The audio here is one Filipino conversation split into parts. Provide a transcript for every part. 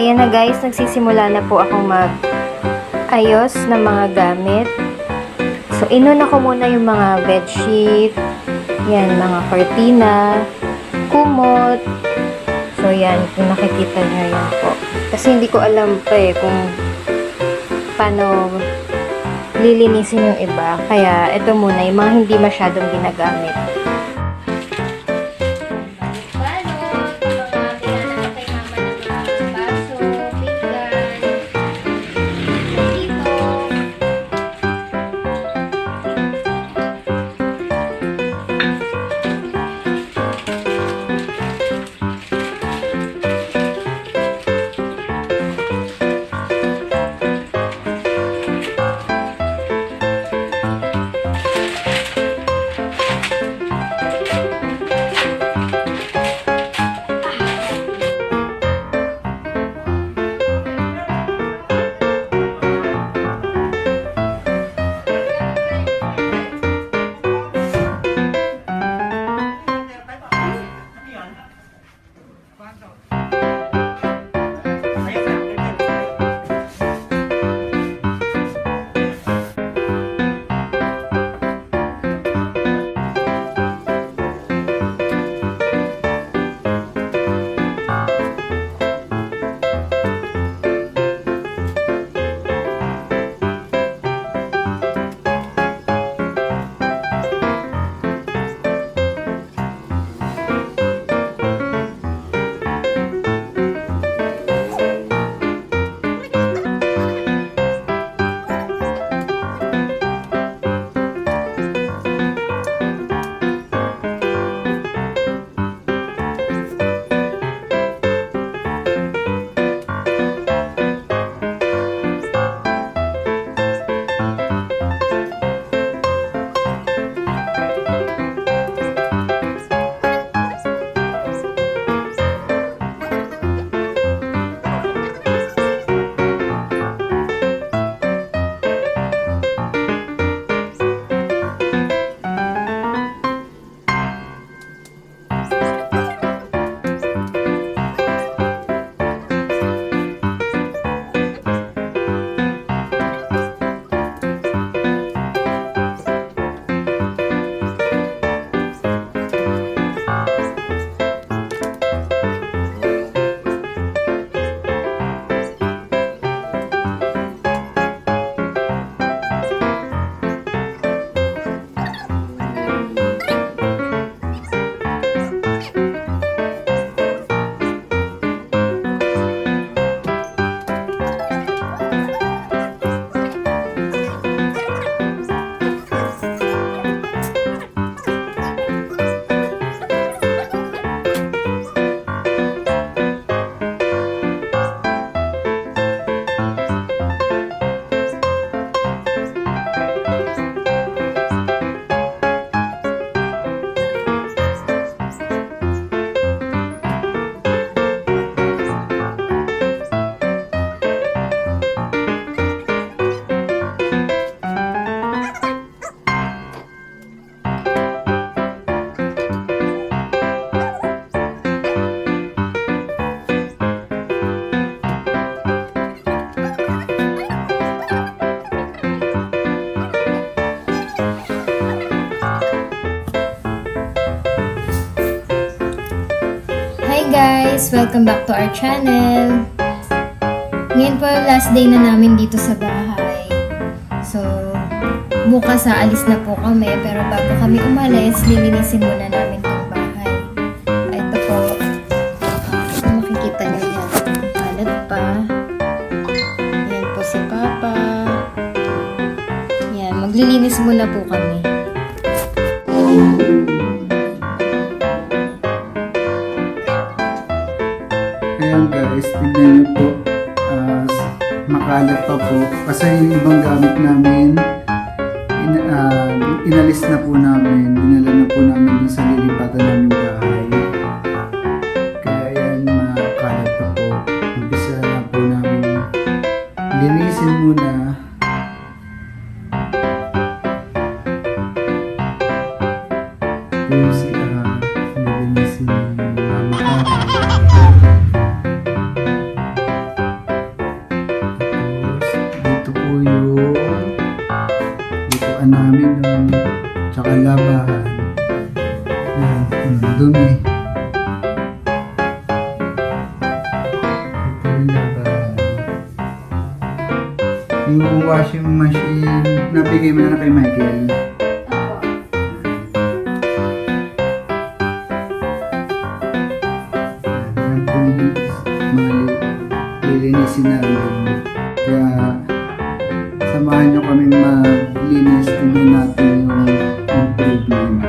ayan na guys, nagsisimula na po akong mag-ayos ng mga gamit. So, inuna ko muna yung mga bedsheet, yan, mga cortina, kumot. So, yan, kung nakikita nyo yan po. Kasi hindi ko alam pa kung paano lilinisin yung iba. Kaya, ito muna, yung mga hindi masyadong ginagamit. Guys, welcome back to our channel. Ngayon po last day na namin dito sa bahay. So, bukas alis na po kami, pero bago kami umalis, lilinisin muna namin itong bahay. Ito po, makikita nyo yan. Alat pa. Yan po si Papa. Yan, maglilinis muna po kami. Ayan guys, tignan nyo po, makalat pa po kasi yung ibang gamit namin inalis na po namin, dinala na po namin dun sa lilipatan namin bahay, kaya yan makalat pa po. Umpisa na po namin linisin muna. Yung linisin Mama Karen. labahan. Yan, dumi. Ito yung labahan. Yung washing machine, nabigay mo na kay Michael. Yan po yung lilinisin namin. Kaya samahan nyo kaming maglinis, tingnan natin yung improvement.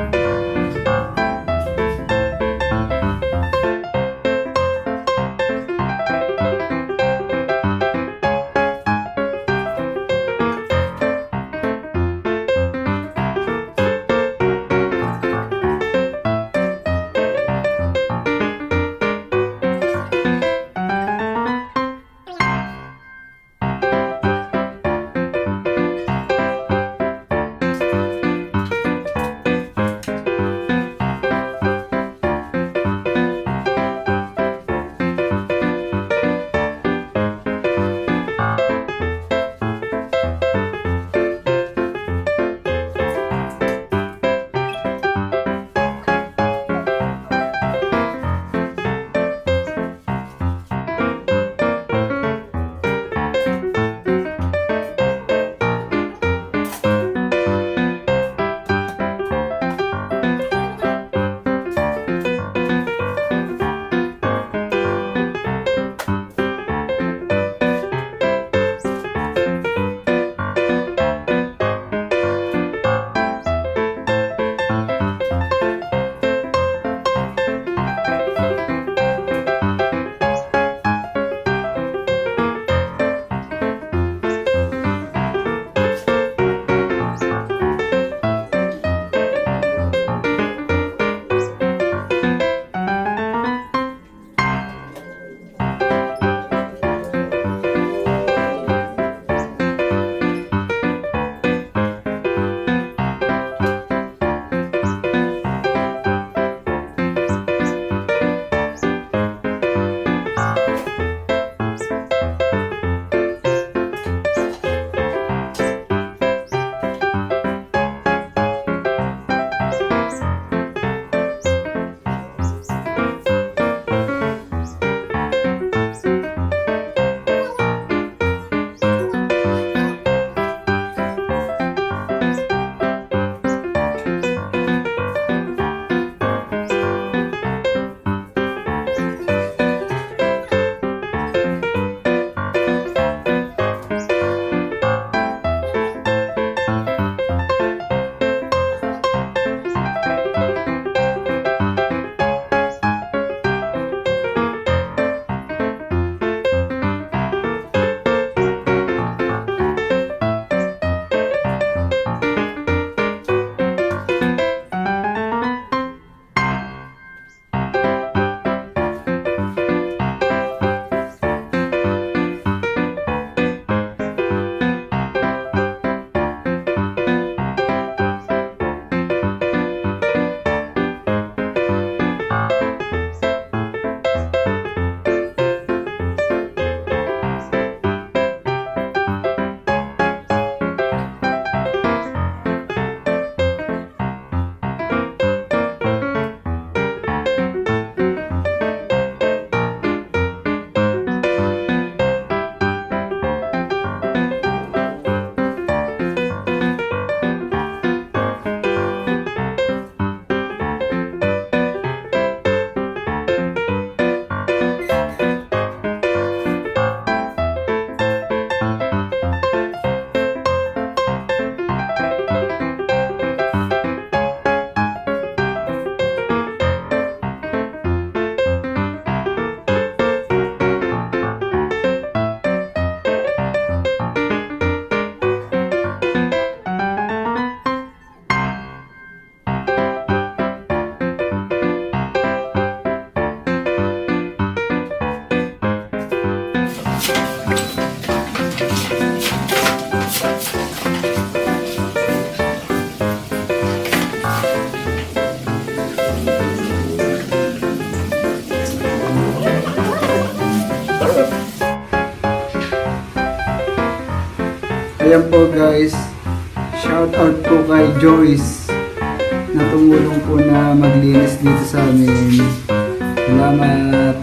Ayan po guys, shout out po kay Joyce na tumulong po na maglinis dito sa amin. Salamat.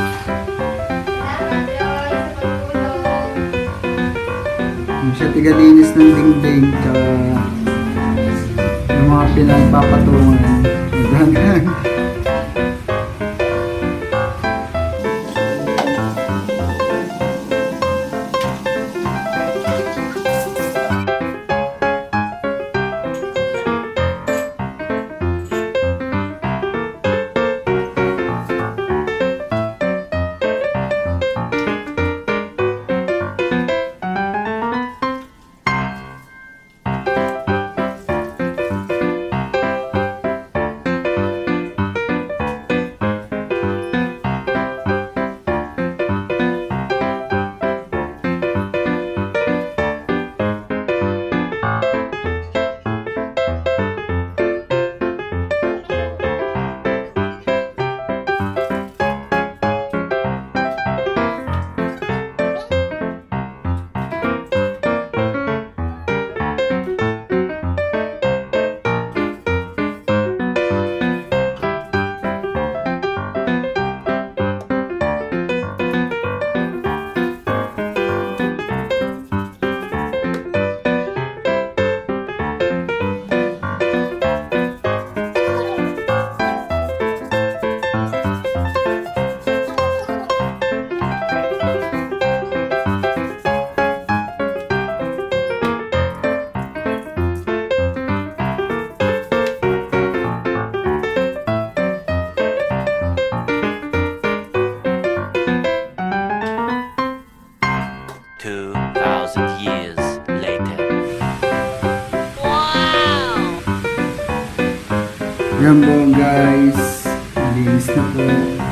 Siya tigalinis ng dingding tsaka yung mga pinagpapatungan. Magandang. Years later. Wow! Yan po guys, malinis na po.